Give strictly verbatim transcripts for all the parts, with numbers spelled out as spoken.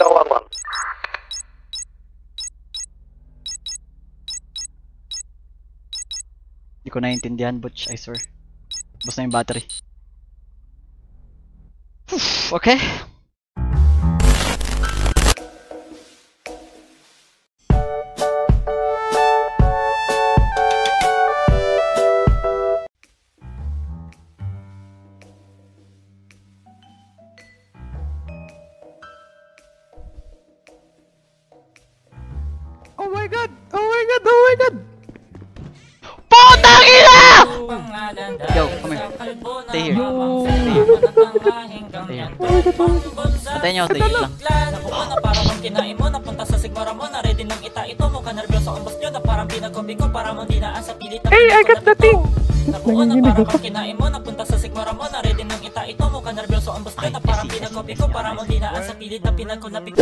zero one one. Hindi ko naiintindihan, Butch, I swear. Bus na yung battery. Okay. Oh my god! Oh my god! Oh my god! Putang ina! Yo, come here. Stay here. Stay here. Stay here. Patayin nyo, stay here lang. Nabuo na parang bang kinain mo, napunta sa sigmara mo, na-ready ng ita ito mo, ka nervyoso ang boss nyo, na parang pinagkobi ko, para mong dinaan sa pilit na Hey, I got the thing! Nabuo na parang bang kinain mo, napunta sa sigmara mo, na-ready ng ita ito mo, ka nervyoso ang boss nyo, na parang pinagkobi ko, para mong dinaan sa pilit na pinagkolapit.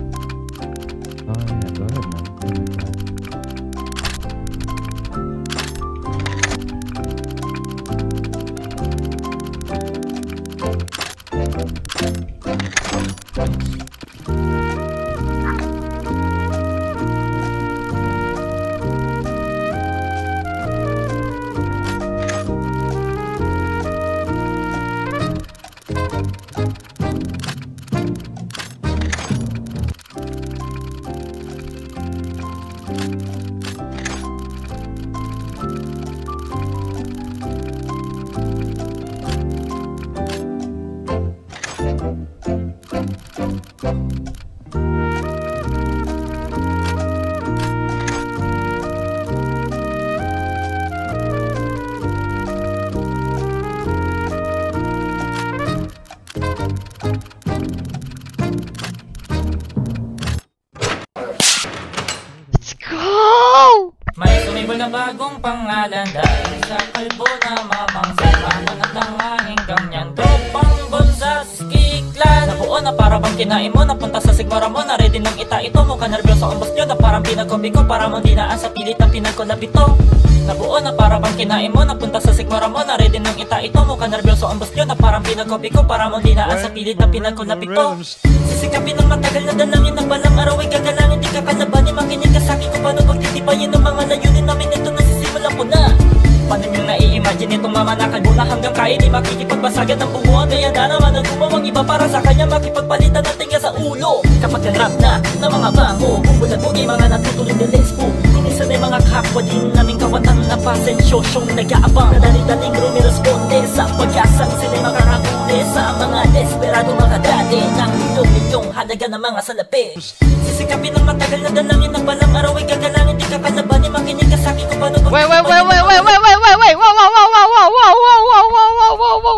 Na bagong pangalan dahil sa kalbo na mamangsin, mano na tangahing kamyang tropang bonsas kiklan. Nabuo na para bang kinain mo, napunta sa sigmara mo, na-ready ng ita ito mo, ka nervyoso ang boss nyo, na parang pinagkobi ko, para mong dinaan sa pilit na pinagkolapito. Nabuo na para bang kinain mo, napunta sa sigmara mo, na-ready ng ita ito mo, ka nervyoso ang boss nyo, na parang pinagkobi ko, para mong dinaan sa pilit na pinagkolapito. Sisikapin ng matagal na dalangin, na balang araw ay gagalangin, di ka kalabanin, makinig ka sa'kin kung paano pagtitibayin ng mga layunin namin. Ito na sisimulan ko na. Paano nyo nai-imagine itong mamanakal mo na hanggang kain di makikipagbasagan ng bunguan, kaya na naman ang gumawang iba para sa kanya makipagpalitan ng tinga sa ulo. Kapag nanrap na ng mga bango, bumbulat-bugay mga natutuloy na lesbo, minsan ay mga kapwa din naming kawatan na pasensyosong nag-aabang, na dali-daling rumiresponde sa pag-asang sila'y makakakuli sa mga desperado mga dati ng milyong-milyong halaga ng mga salapi. Sisikapin ng matagal na dalangin, ng balang araw ay gagalangin, di ka kalabanin, makinig ka sa'kin kung paano pag- Wait, wait, wait, wait, wait, wait, wait, wait, wait, wow, wow, wow, wow, wow, wow, wow, wow, wow, wow, wow.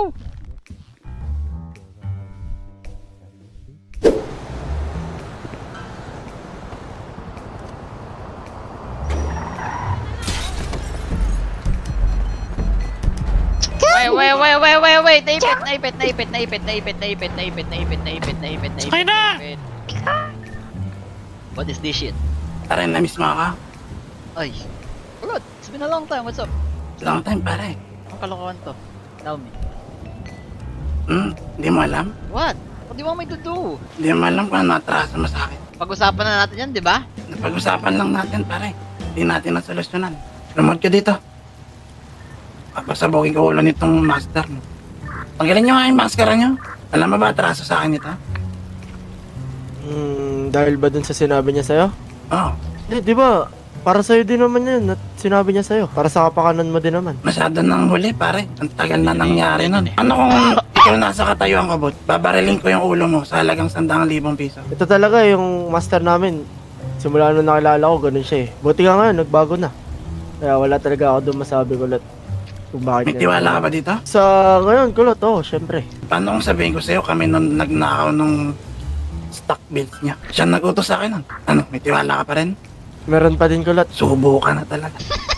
Wait, wait, wait, wait, wait, wait, naipit, naipit, naipit, naipit, naipit, naipit, naipit, naipit, naipit, naipit, naipit. Sakay na! What is this shit? Pare, na-miss mo ako. Ay, good. It's been a long time. What's up? Long time, pare. Ang kalokohan to. Tell me. Hmm, hindi mo alam? What? What do you want me to do? Hindi mo alam kung ano atraso mo sa akin. Pag-usapan na natin yan, di ba? Napag-usapan lang natin, pare. Hindi natin nasolusyonan. Lumod ka dito. Papasabogin ko ulo nitong master mo. Tanggalin nyo nga yung maskara nyo. Alam mo ba atraso sa akin ito? Hmm, dahil ba dun sa sinabi niya sa'yo? Oo. Eh, di ba? Para sa'yo din naman yun at sinabi niya sa'yo. Para sa kapakanan mo din naman. Masyado nang huli, pare. Ang tagal na nangyari nun. Ano kung ikaw nasa katayuan ko, bot? Babariling ko yung ulo mo sa halagang sandang libong piso. Ito talaga yung master namin. Simula nung nakilala ko, ganun siya eh. Buti nga nga, nagbago na. Kaya wala talaga ako doon masabi kulot. Kung bakit May tiwala ka ba dito? Sa ngayon, kulot, oo, syempre. Paano kung sabihin ko sa'yo kami nung nagnakaw nung stock bills niya? Siya nagutos sa akin nun. Ano, may tiwala ka pa rin? Meron pa din kulot. Subo ka na talaga.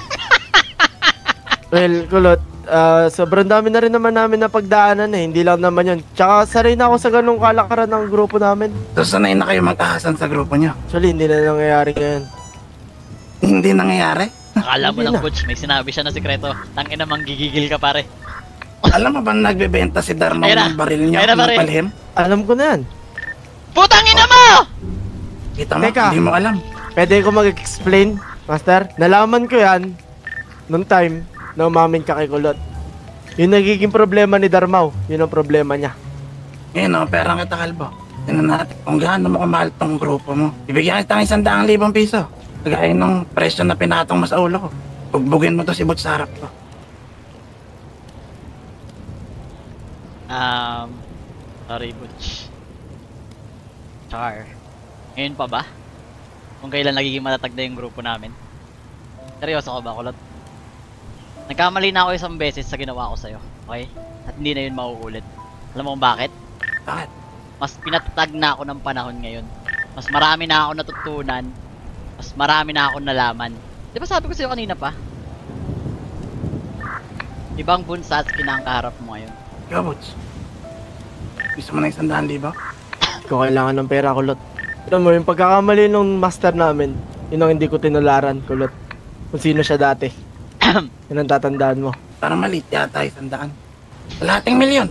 Well, kulot, uh, sobrang dami na rin naman namin na pagdaanan eh. Hindi lang naman yun. Tsaka sanay na ako sa ganung kalakaran ng grupo namin. So sanay na kayo magkahasan sa grupo niyo? Actually, hindi na nangyayari ngayon. Hindi nangyayari? Akala mo lang, Butch, may sinabi siya na sikreto. Tangina, manggigigil ka, pare. Alam mo ba nagbebenta si Dharma Ayun na. ng baril niya Ayun na, ng pare. palihim? Alam ko na yan. Putang ina mo! Kita mo, Teka. hindi mo alam. Pwede ko mag-explain, Master? Nalaman ko yan noong time na umamin ka kay Kulot. Yung nagiging problema ni Darmaw, yun ang problema niya. Ngayon, oh, perang kita, Kalbo. Tingnan natin kung gaano mo kamahal tong grupo mo. Ibigyan kita ng isang daang libong piso. Kagaya ng presyo na pinatong mo sa ulo ko. Bugbugin mo to si Butch sa harap ko. Um, sorry, Butch. Char. Ngayon pa ba? Kung kailan nagiging matatag na yung grupo namin? Seryoso ka ba, Kulot? Nagkamali na ako isang beses sa ginawa ko sa'yo, okay? At hindi na yun mauulit. Alam mo kung bakit? Bakit? Mas pinatatag na ako ng panahon ngayon. Mas marami na ako natutunan. Mas marami na ako nalaman. Di ba sabi ko sa'yo kanina pa? Ibang bunsats kinakaharap mo ngayon. Ikaw, Butch. Gusto mo na isang daang libo? Hindi ko kailangan ng pera, Kulot. Alam mo, yung pagkakamali ng master namin, yun ang hindi ko tinularan, Kulot. Kung sino siya dati. Yun ang tatandaan mo. Parang maliit yata isang daan. Kalahating milyon.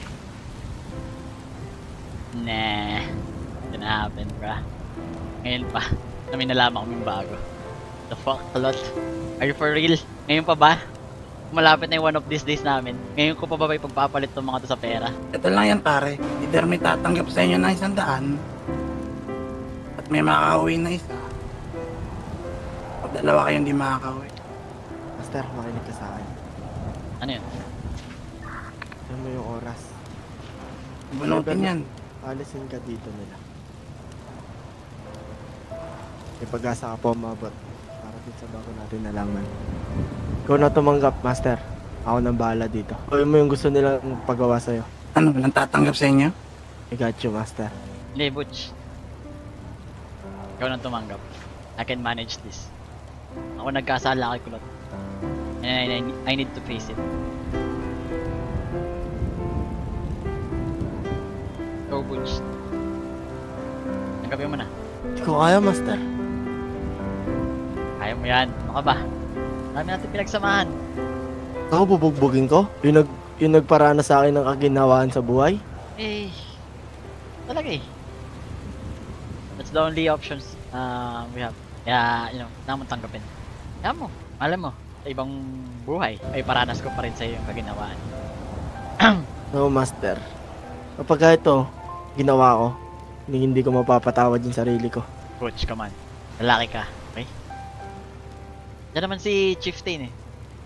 Nah, gonna happen, bruh. Ngayon pa, na may nalaman kaming bago. The fuck, Kulot? Are you for real? Ngayon pa ba? Malapit na yung one of these days namin. Ngayon ko pa ba ba ipagpapalit tong mga to sa pera? Ito lang yan, pare. Either may tatanggap sa inyo ng isang daan at may makakauwi na isa. O dalawa kayong di makakauwi. Master, makinig ka sa akin. Ano yun? Alam mo yung oras. Bunutin yan. Alisin ka dito nila. May pag-asa ka po umabot. Para din sa bago natin nalaman. Ikaw na tumanggap, Master. Ako nang bahala dito. Gawin mo yung gusto nilang pagawa sa'yo. Ano, walang tatanggap sa inyo? I got you, Master. Hindi, Butch. Ikaw nang tumanggap. I can manage this. Ako nagkasala kay Kulot. And I, I, I need to face it. Go, Butch. Tanggapin mo na. Hindi ko kaya, Master. Kaya mo yan. Ano ka ba? Dami natin pinagsamahan. Ako bubugbugin ko? Yung, nag, yung nagparana sa akin ng kaginawaan sa buhay? Eh, talaga eh. That's the only options uh, we have. Kaya, you know, naman tanggapin. Kaya mo, alam mo, sa ibang buhay, ay paranas ko pa rin sa iyo yung kaginawaan. No, Master. Kapag ito, ginawa ko, hindi, hindi ko mapapatawad yung sarili ko. Butch, come on. Lalaki ka, okay? Diyan naman si Chieftain eh.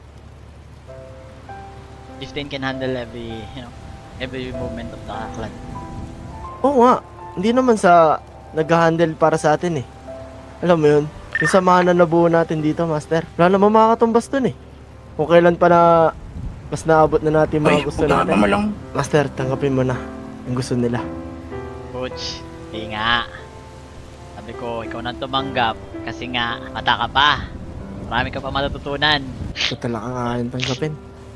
Chieftain can handle every, you know, every movement of the clan. Oo nga, hindi naman sa nag-handle para sa atin eh. Alam mo yun, yung samahan na nabuo natin dito, Master. Wala naman makakatumbas dun eh. Kung kailan pa na mas naabot na natin mga Ay, gusto huwag ka natin. pamalong. Master, tanggapin mo na yung gusto nila. Butch, hindi nga. Sabi ko, ikaw nang tumanggap kasi nga, mata ka pa. Marami ka pa matututunan. Ito talaga nga yung tanggapin.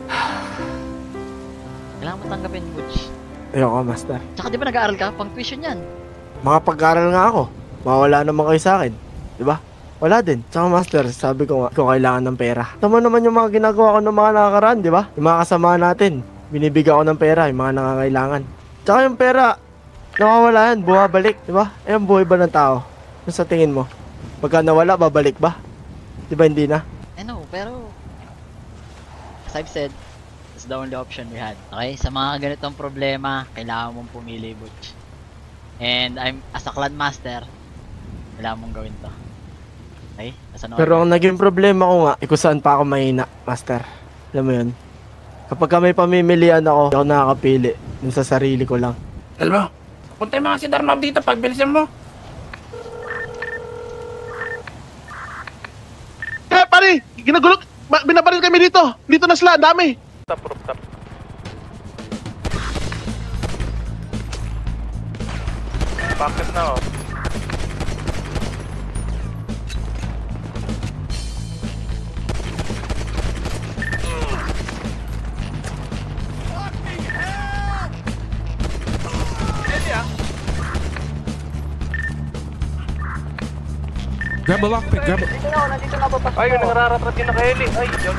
Kailangan mo tanggapin, Butch. Ayoko, Master. Tsaka di ba nag-aaral ka? Pang tuition yan. Makapag-aral nga ako. Mawala naman kayo sa akin. Diba? Wala din. Tsaka, Master, sabi ko nga, kung kailangan ng pera. Tama naman yung mga ginagawa ko ng mga nakakaraan, di ba? Yung mga kasama natin. Binibigyan ko ng pera, yung mga nangangailangan. Tsaka yung pera, nawawala yan, bumabalik, di ba? Eh, ang buhay ba ng tao? Ano sa tingin mo? Pagka nawala, babalik ba? Di ba hindi na? I know, pero as I've said, it's the only option we had. Okay? Sa mga ganitong problema, kailangan mong pumili, Butch. And I'm, as a clan master, kailangan mong gawin to. Okay? As an Pero order. ang naging problema ko nga, eh, kung saan pa ako mahina, Master. Alam mo yun? Kapag ka may pamimilian ako, hindi ako nakakapili. Dun sa sarili ko lang. Kalbo, punta yung mga si Darmab dito, pagbilisan mo. Eh, pare! Ginagulog! Ba- Binabaril kami dito! Dito na sila, ang dami! Stop, bro, stop. Bakit na, oh? Grab a lockpick, grab a... Ay, yung nangararapat din na kay Eli. Ay, yun.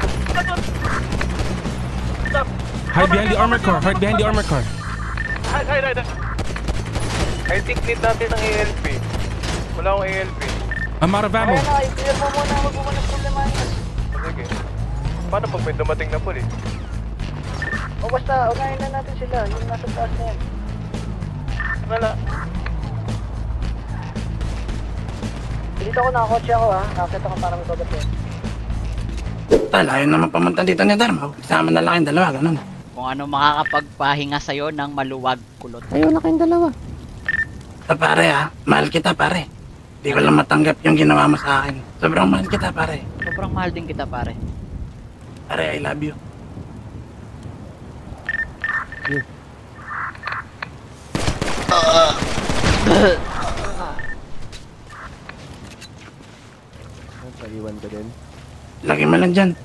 Hide behind the armor car, hide behind the armor car. Hide, hide, hide. I think need natin ng A L P. Wala akong A L P. I'm out of ammo. Kaya na, i-clear mo muna, wag mo muna problema yun. Sige. Paano pag may dumating na pulis? O basta, unahin na natin sila, yung nasa taas na yan. Wala. Dito ako, nakakotse ako ha, nakakita ko para may bagat yan. Tal, ayaw naman pamunta dito ni Dharma. Isama na lang yung dalawa, ganun. Kung ano makakapagpahinga sa'yo ng maluwag kulot. Ayaw na kayong dalawa. Ta pare ha, mahal kita pare. Hindi ko lang matanggap yung ginawa mo sa akin. Sobrang mahal kita pare. Sobrang mahal din kita pare. Pare, I love you. Naiwan ka din. Lagi mo lang dyan.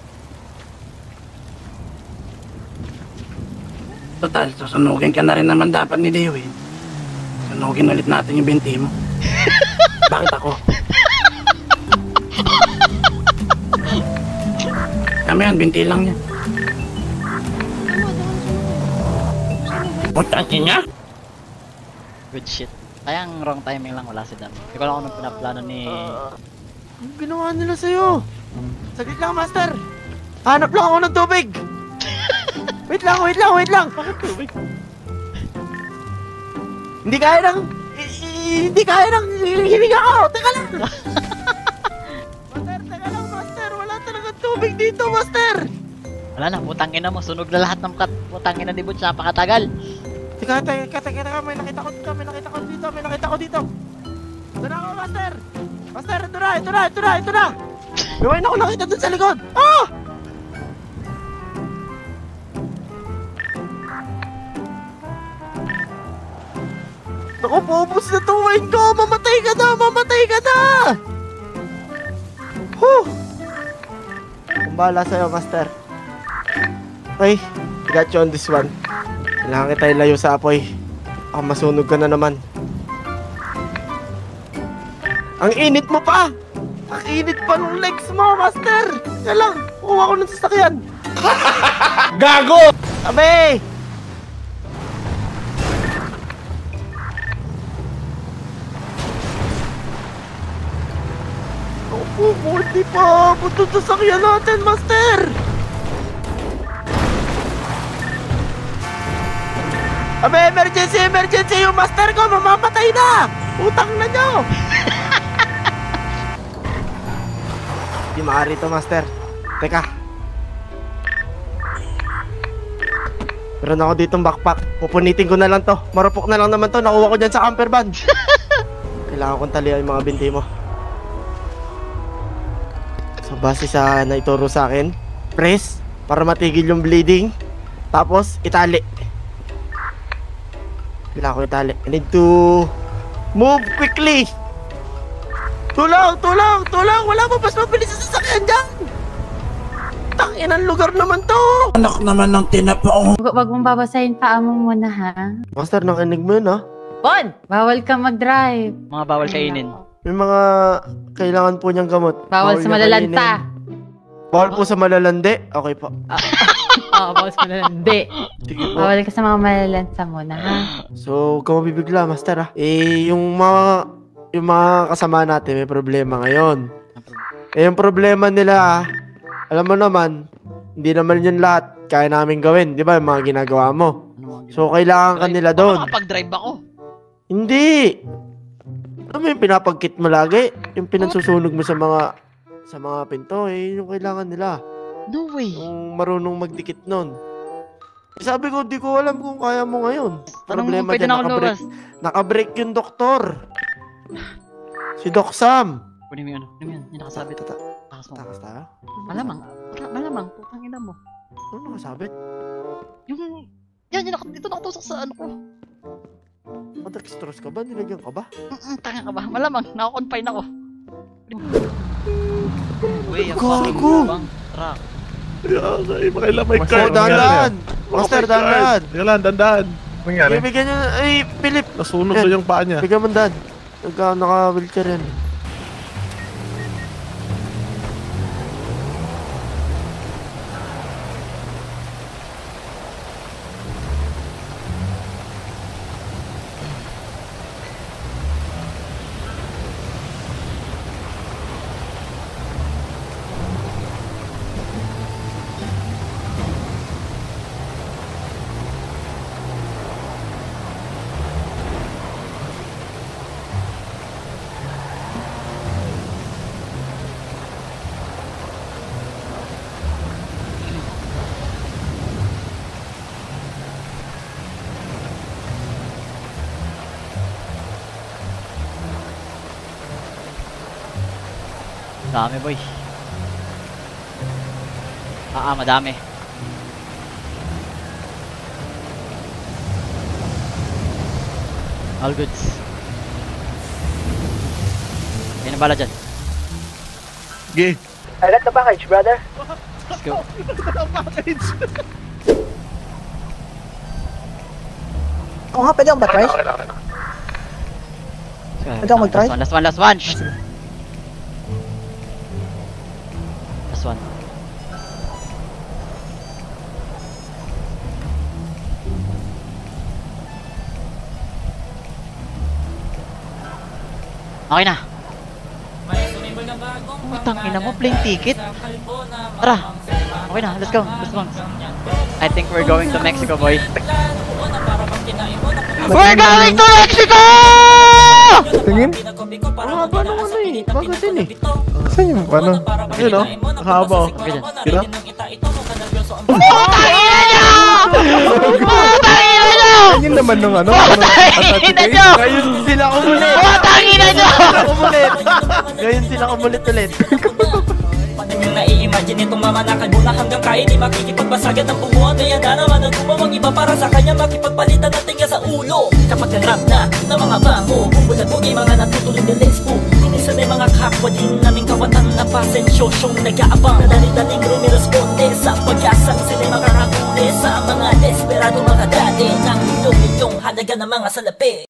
Total, susunugin ka na rin naman dapat ni Deo eh. Sunugin ulit natin yung binti mo. Bakit ako? Kami yan, binti lang yan. Putang ina! Good shit. Sayang wrong timing lang, wala si Dan. Hindi ko lang kung anong pinaplano ni... Anong ginawa nila sa'yo? Saglit lang, Master! Hanap lang ako ng tubig! Wait lang, wait lang, wait lang! Bakit tubig? Hindi kaya ng... i- i- Hindi kaya ng hininga ko! Teka lang! Master, teka lang, Master! Wala talagang tubig dito, Master! Wala na, putang ina mo. Sunog na lahat ng kat... Putang ina ni Butch, napakatagal. Teka, teka, teka, teka, may nakita ko dito, may nakita ko dito, may nakita ko dito! Ito na ako, Master! Master, ito na, ito na, ito na, ito na! May wine ako nakita dun sa likod! Ah! Naku, paubos na itong wine ko! Mamatay ka na! Mamatay ka na! Huh! Kung bahala sa'yo, Master. Okay, got you on this one. Kailangan kita ilayo sa apoy. Baka masunog ka na naman. Ang init mo pa! Ang init pa ng legs mo, Master! Kaya lang, kuha ko ng sasakyan. Gago! Abe! Opo, buti pa! Punta sa sasakyan natin, Master! Abe, emergency, emergency! Yung Master ko, mamamatay na! Utang na nyo! Di maaari to, Master. Teka. Meron ako ditong backpack. Pupunitin ko na lang to. Marupok na lang naman to. Nakuha ko dyan sa camper van. Kailangan kong talian yung mga binti mo. So, base sa naituro sa akin, press para matigil yung bleeding. Tapos, itali. Kailangan ko itali. I need to move quickly. Tulong! Tulong! Tulong! Wala pa! Mas mabilis sa sasakyan dyan! Tangin ang lugar naman to! Anak naman ng tinapong. Wag wag mong babasahin paa mo muna, ha? Master, nakinig mo yun, ha? Bon! Bawal ka mag-drive. Mga bawal kainin. May mga kailangan po niyang gamot. Bawal sa niya malalanta. kainin. Bawal po sa malalande? Okay po. Oo, bawal sa malalandi. Sige po. Bawal ka sa mga malalanta muna, ha? So, huwag ka mabibigla, Master, ha? Eh, yung mga... Yung mga kasama natin may problema ngayon. Eh, yung problema nila, alam mo naman, hindi naman yun lahat kaya namin gawin. Di ba, yung mga ginagawa mo? So, kailangan ka nila doon. Makapag-drive ako. Hindi! Ano mo yung pinapagkit mo lagi? Yung pinansusunog mo sa mga sa mga pinto, eh, yung kailangan nila. No way. Yung marunong magdikit nun. Eh, sabi ko, di ko alam kung kaya mo ngayon. Tanong mo Problema kung pwede dyan, na ako nakabreak, lumabas. nakabreak yung doktor. Si Doc Sam. Kunin mo yung ano. Kunin mo yan. Yung nakasabit. Tata- Takas mo. Takas tayo? Malamang. Wala- Malamang. Putang ina mo. Ano nakasabit? Yung... Yan, yung nak- dito nakatusok sa ano ko. Madextrose ka ba? Nilagyan ka ba? Mm-mm, tanga ka ba? Malamang. Naka-confine ako. Uy, ang Gago! fucking bang truck. Ay, makailan may Oh, dahan-dahan! Master, dahan-dahan! Teka lang, dandan. Nangyari? Bibigyan nyo, ay, Philip! Nasunog Yan. na yung paa niya. Bigyan mo dahan. Nagka, naka-wheelchair yan. Dami boy. Ah, ah, madami. All goods. May nabala dyan. Sige. I got the package, brother. Let's go. Package. Oo nga, pwede akong ba-try? Pwede ako mag-try? Last one, last one, last one. Shh. Last one. Okay na. Putang ina mo, plane ticket. Tara. Okay na, let's go. Let's go. I think we're going to Mexico, boy. We're going to Mexico! Tingin? Ah, paano ano eh? Bakit yun eh? Saan yung paano? Ayun o, nakahaba o. Okay dyan. Tira? Putang ina nyo! Putang ina nyo! Yun naman nung ano? Putang ina nyo! Ngayon sila kumulit! Putang ina nyo! Kumulit! Ngayon sila kumulit ulit. Paano nyo nai-imagine itong mamanakal muna hanggang kaya di makikipagbasagan ng bubuan. Kaya na naman ang gumawang iba para sa kanya makipagpalitan ng tinga sa ulo. Kapag narap na ng mga bango, bumbulag-bugi mga natutuloy na lesbo. Minsan may mga kapwa din naming kawatan na pasensyosyong nag-aabang na dali-daling rumiresponde sa pag-asang sila'y makakakuli sa mga desperado mga dati ng milong-milyong halaga ng mga salapi.